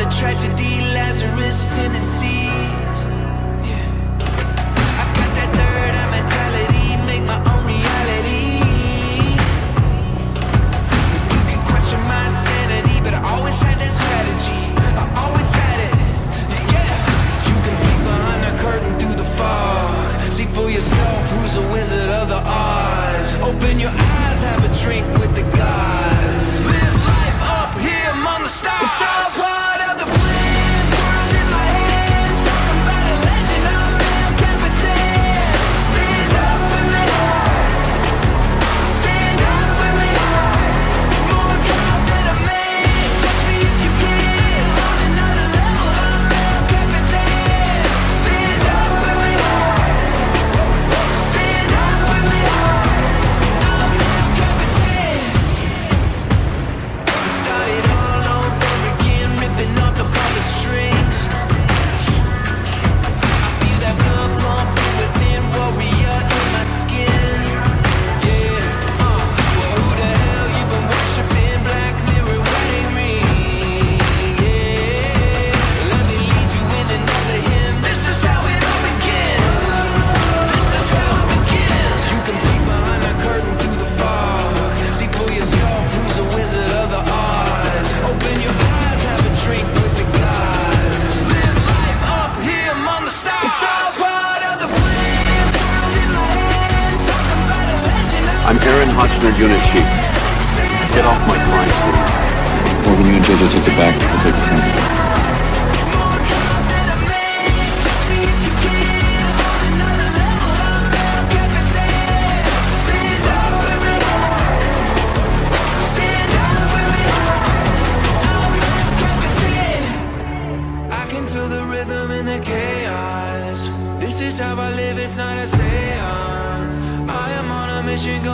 the tragedy, Lazarus tendencies. Yeah, I got that third eye mentality, make my own reality. You can question my sanity, but I always had that strategy. I always had it. Yeah, you can peek behind the curtain through the fog. See for yourself who's a wizard of the Oz. Open your eyes, have a drink with the gods. Live life up here among the stars. It's all part of the plan. World in my hands. Talking about a legend, I'm El Capitan. Stand up with me. Stand up with me. More God than a man. Touch me if you can. On another level, I'm El Capitan. Stand up with me. Stand up with me. I'm El Capitan. Started all over again, ripping off the puppet strings. I feel that blood pumping within, warrior in my skin. Yeah, well, who the hell you been worshiping? Black mirror wedding ring. Yeah, let me lead you in another hymn. This is how it all begins. This is how it begins. You can peek behind the curtain through the fog. See for yourself who's a wizard of the Oz. Open your eyes, have a drink with the gods. Live life up here among the stars. It's all part of the plan. World in my hands. Talking about a legend. I'm Aaron Hotchner, Unit Chief. Get off my crime scene. Morgan, you and JJ take the back. I'll take the front. More God than a man. Touch me if you can. On another level, I'm El Capitan. Stand up with me. Stand up with me. I'm El Capitan. I can feel the rhythm in the chaos. This is how I live, it's not a seance. I am on a mission.